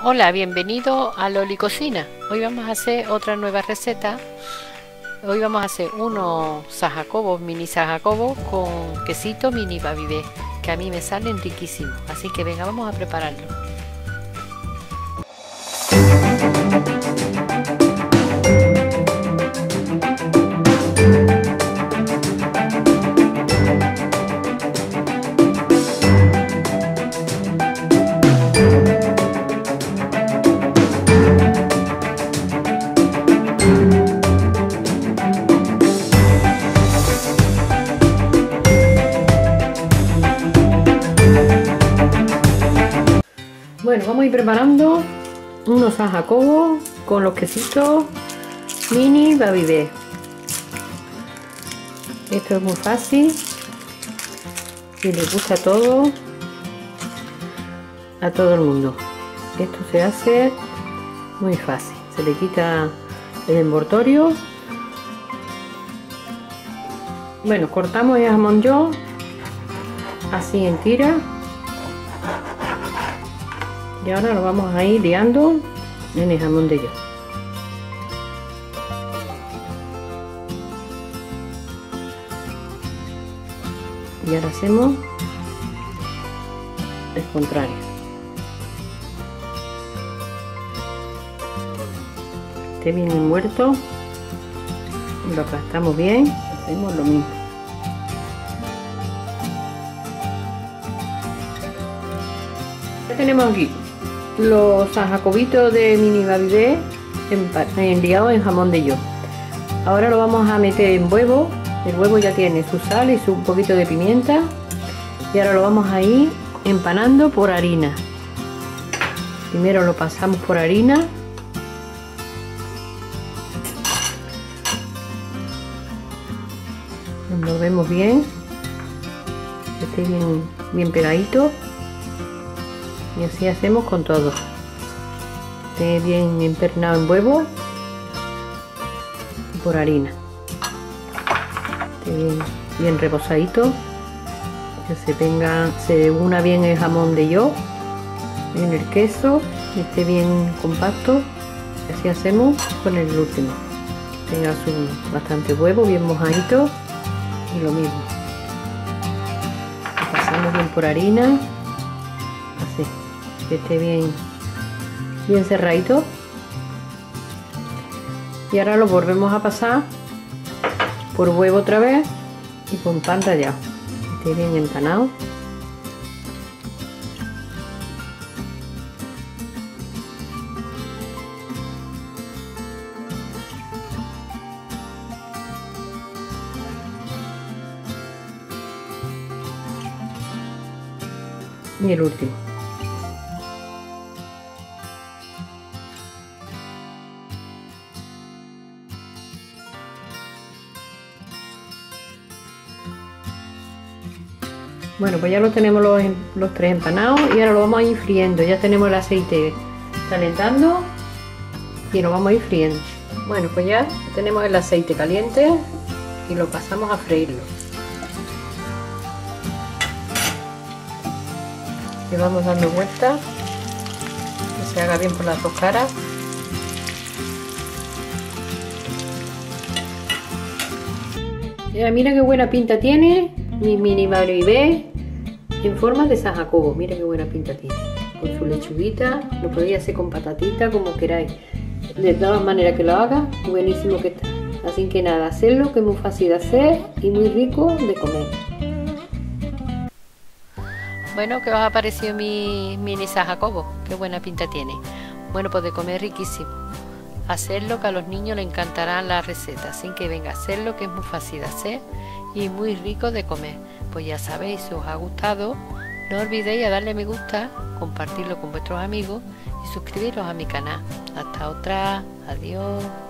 Hola, bienvenido a Loli Cocina. Hoy vamos a hacer otra nueva receta. Hoy vamos a hacer unos sajacobos, mini sajacobos con quesito mini Babybel, que a mí me salen riquísimos. Así que venga, vamos a prepararlo. Bueno, vamos a ir preparando unos sajacobos con los quesitos mini Babybel. Esto es muy fácil y le gusta a todo el mundo. Esto se hace muy fácil. Se le quita el envoltorio. Bueno, cortamos el jamón york así en tira. Y ahora lo vamos a ir liando en el jamón de york. Y ahora hacemos el contrario. Esté bien envuelto. Lo aplastamos bien. Hacemos lo mismo. Ya tenemos aquí los sajacobitos de mini Babybel enliados en jamón de york. Ahora lo vamos a meter en huevo. El huevo ya tiene su sal y un poquito de pimienta. Y ahora lo vamos a ir empanando por harina. Primero lo pasamos por harina. Lo envolvemos bien. Que esté bien pegadito. Y así hacemos con todo. Esté bien empernado en huevo y por harina. Esté bien reposadito. Que se una bien el jamón de york en el queso. Y esté bien compacto. Y así hacemos con el último. Tenga bastante huevo, bien mojadito. Y lo mismo. Lo pasamos bien por harina. Así. Que esté bien cerradito. Y ahora lo volvemos a pasar por huevo otra vez y con pan rallado. Que esté bien empanado. Y el último. Bueno, pues ya lo tenemos los tres empanados y ahora lo vamos a ir friendo. Ya tenemos el aceite calentando y lo vamos a ir friendo. Bueno, pues ya tenemos el aceite caliente y lo pasamos a freírlo. Le vamos dando vueltas, que se haga bien por las dos caras. Mira qué buena pinta tiene mi mini Babybel en forma de sajacobo. Mira qué buena pinta tiene. Con su lechuguita, lo podéis hacer con patatita, como queráis. De todas maneras que lo haga, buenísimo que está. Así que nada, hacerlo, que es muy fácil de hacer y muy rico de comer. Bueno, ¿qué os ha parecido mi mini sajacobo? Qué buena pinta tiene. Bueno, pues de comer riquísimo. Hacerlo, que a los niños les encantarán las recetas. Así que venga a hacerlo, que es muy fácil de hacer y muy rico de comer. Pues ya sabéis, si os ha gustado, no olvidéis a darle me gusta, compartirlo con vuestros amigos y suscribiros a mi canal. Hasta otra. Adiós.